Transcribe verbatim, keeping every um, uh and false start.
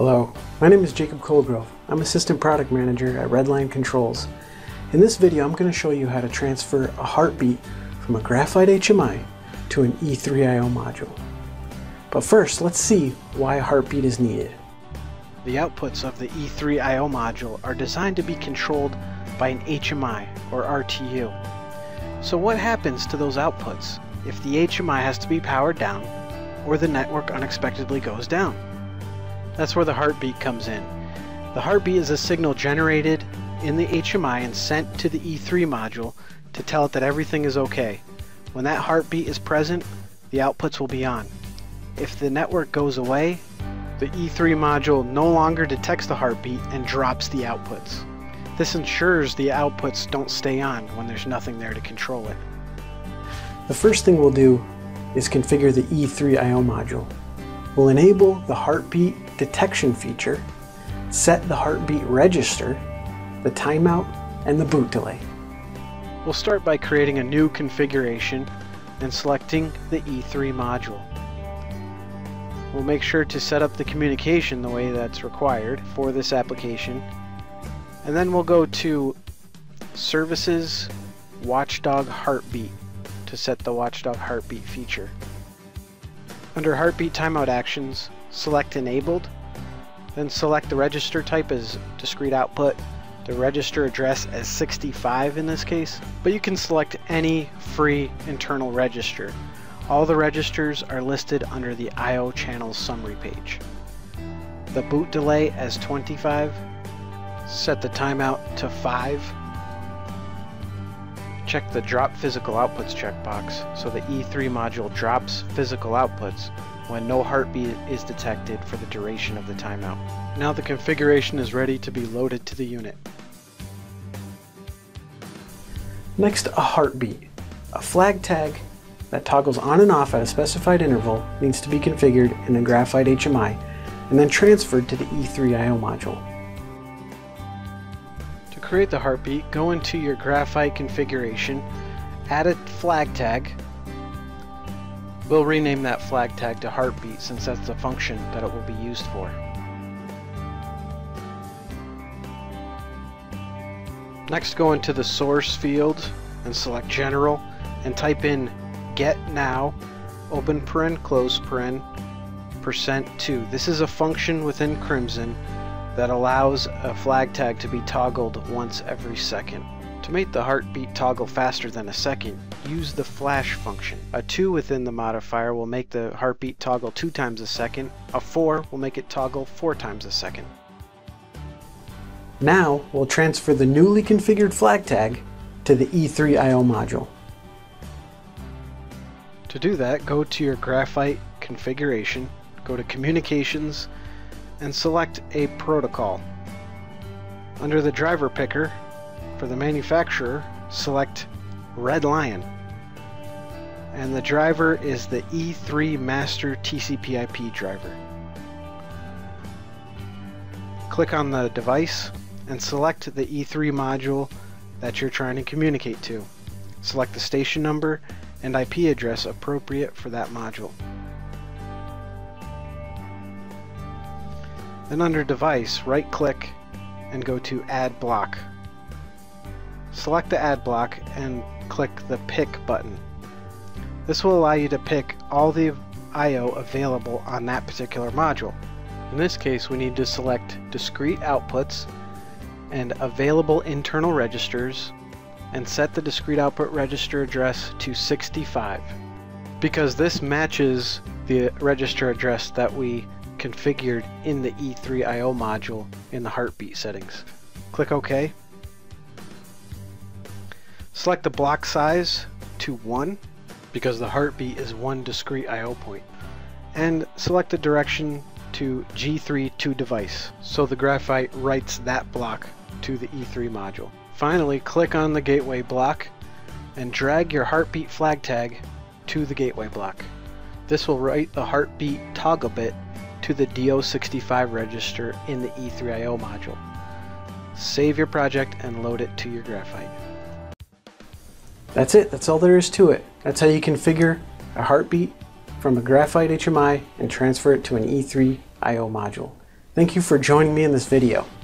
Hello, my name is Jacob Colgrove. I'm Assistant Product Manager at Redline Controls. In this video, I'm going to show you how to transfer a heartbeat from a Graphite H M I to an E three I O module. But first, let's see why a heartbeat is needed. The outputs of the E three I O module are designed to be controlled by an H M I or R T U. So what happens to those outputs if the H M I has to be powered down or the network unexpectedly goes down? That's where the heartbeat comes in. The heartbeat is a signal generated in the H M I and sent to the E three module to tell it that everything is okay. When that heartbeat is present, the outputs will be on. If the network goes away, the E three module no longer detects the heartbeat and drops the outputs. This ensures the outputs don't stay on when there's nothing there to control it. The first thing we'll do is configure the E three I O module. We'll enable the heartbeat detection feature, set the heartbeat register, the timeout, and the boot delay. We'll start by creating a new configuration and selecting the E three module. We'll make sure to set up the communication the way that's required for this application, and then we'll go to Services Watchdog Heartbeat to set the Watchdog Heartbeat feature. Under Heartbeat Timeout Actions, select Enabled, then select the register type as discrete output, the register address as sixty-five in this case, but you can select any free internal register. All the registers are listed under the I O channels summary page. The boot delay as twenty-five, set the timeout to five, check the Drop Physical Outputs checkbox so the E three module drops physical outputs when no heartbeat is detected for the duration of the timeout. Now the configuration is ready to be loaded to the unit. Next, a heartbeat. A flag tag that toggles on and off at a specified interval needs to be configured in the Graphite H M I and then transferred to the E three I O module. To create the heartbeat, go into your Graphite configuration, add a flag tag. We'll rename that flag tag to heartbeat since that's the function that it will be used for. Next, go into the source field and select General and type in get now, open paren, close paren, percent two. This is a function within Crimson that allows a flag tag to be toggled once every second. To make the heartbeat toggle faster than a second, use the flash function. A two within the modifier will make the heartbeat toggle two times a second. A four will make it toggle four times a second. Now we'll transfer the newly configured flag tag to the E three I O module. To do that, go to your Graphite configuration, go to Communications, and select a protocol. Under the driver picker, for the manufacturer, select Red Lion. And the driver is the E three Master T C P I P driver. Click on the device and select the E three module that you're trying to communicate to. Select the station number and I P address appropriate for that module. Then under Device, right-click and go to Add Block. Select the Add Block and click the Pick button. This will allow you to pick all the I O available on that particular module. In this case, we need to select Discrete Outputs and Available Internal Registers and set the discrete output register address to sixty-five, because this matches the register address that we configured in the E three I O module in the heartbeat settings. Click OK. Select the block size to one, because the heartbeat is one discrete I O point, and select the direction to G three to device, so the Graphite writes that block to the E three module. Finally, click on the gateway block and drag your heartbeat flag tag to the gateway block. This will write the heartbeat toggle bit to the D O sixty-five register in the E three I O module. Save your project and load it to your Graphite. That's it. That's all there is to it. That's how you configure a heartbeat from a Graphite H M I and transfer it to an E three I O module. Thank you for joining me in this video.